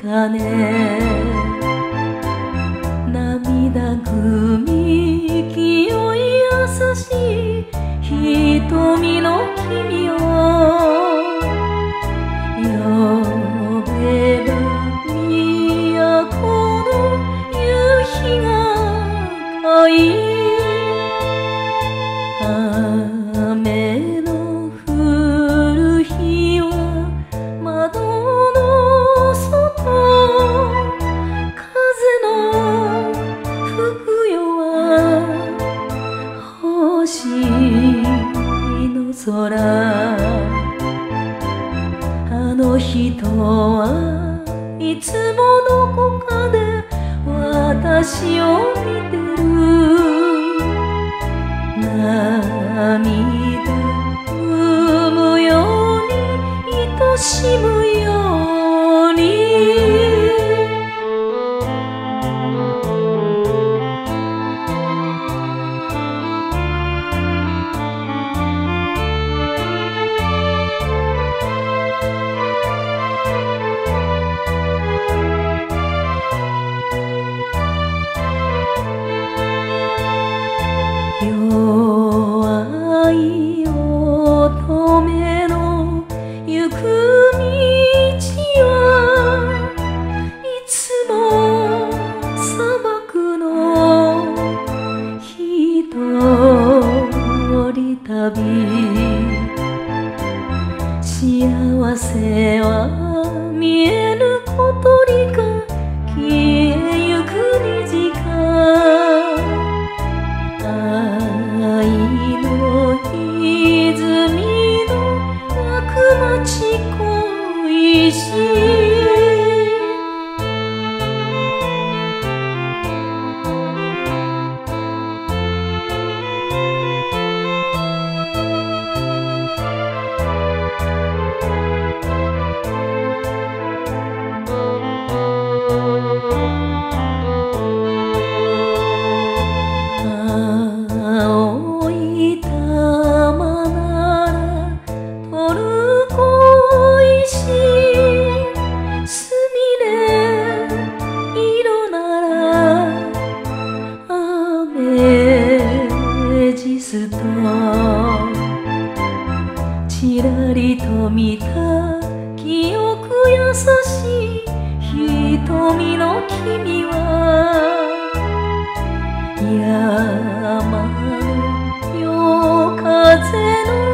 たね。涙ぐみ清い優しい瞳の君を呼べば都の夕日が赤い。雨の降る日は窓の外、風の吹く夜は星の空。あの人はいつもどこかで私を見てる。涙ぐむように愛しむように。弱い乙女の行く道はいつも砂漠の一人旅。幸せは見えぬ小鳥が消えゆく虹か。愛の泉の湧く町恋しい。青い玉ならトルコ石、すみれ色ならアメジスト。ちらりと見た記憶優しい瞳の君は山の夜風の